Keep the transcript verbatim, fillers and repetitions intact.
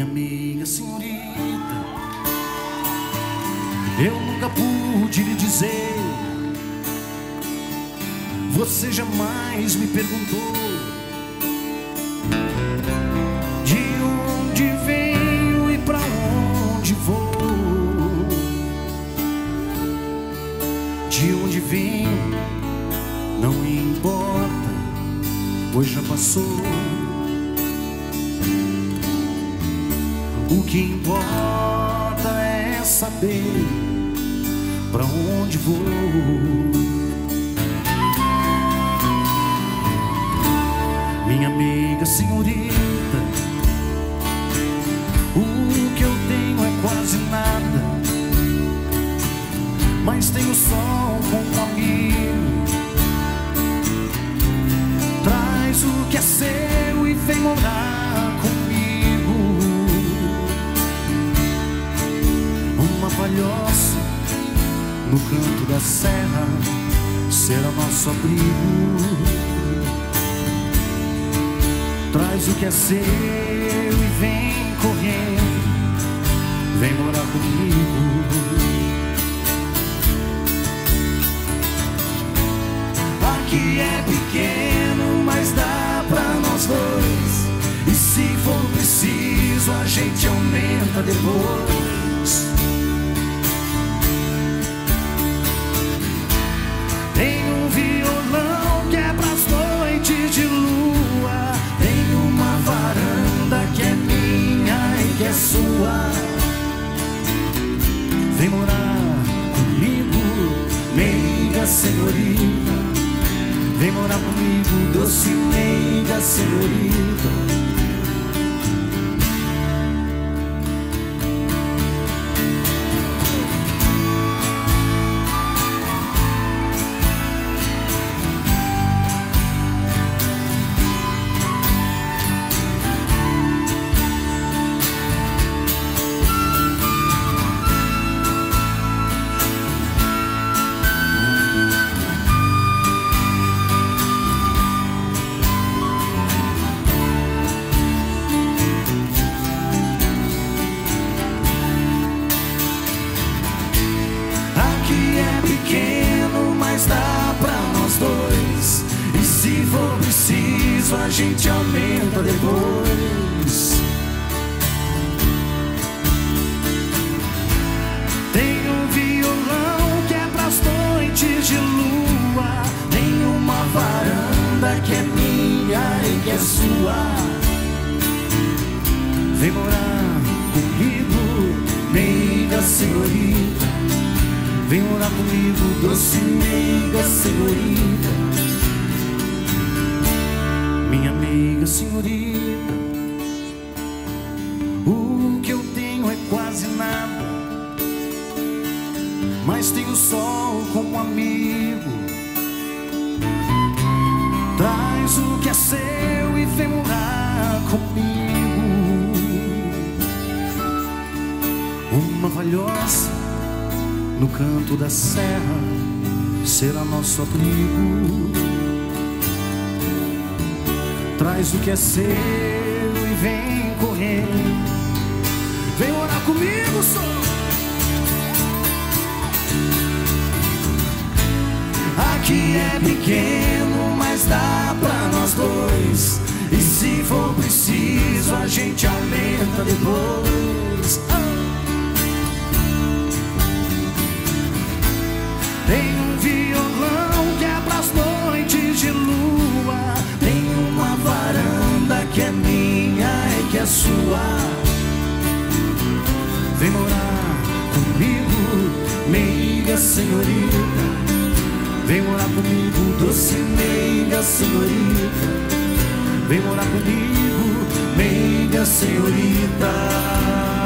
Minha amiga senhorita, eu nunca pude lhe dizer. Você jamais me perguntou de onde venho e pra onde vou. De onde venho não importa, pois já passou. O que importa é saber pra onde vou. Minha amiga senhorita, o que eu tenho é quase nada, mas tenho só um amigo. Traz o que é seu e vem morar comigo. Uma palhoça no canto da serra será nosso abrigo. Traz o que é seu e vem correndo, vem morar comigo. Aqui é pequeno, mas dá pra nós dois, e se for preciso a gente aumenta depois. Tem um violão que é pras noites de lua, tem uma varanda que é minha e que é sua. Vem morar comigo, meiga senhorita. Vem morar comigo, doce meiga senhorita. Pequeno, mas dá pra nós dois, e se for preciso a gente aumenta depois. Tem um violão que é pras noites de lua, tem uma varanda que é minha e que é sua. Vem morar comigo, meiga senhorita. Vem morar comigo, doce meiga senhorita. Minha amiga senhorita, o que eu tenho é quase nada, mas tenho sol como amigo. Traz o que é seu e vem morar comigo. Uma valhosa no canto da serra será nosso abrigo. Traz o que é seu e vem correndo, vem morar comigo, só. Aqui é pequeno, mas dá pra nós dois, e se for preciso a gente aumenta depois. Tem um violão que é pras noites de lua, tem uma varanda que é minha e que é sua. Vem morar comigo, meiga senhorita. Vem morar comigo, doce meiga senhorita. Vem morar comigo, meiga senhorita.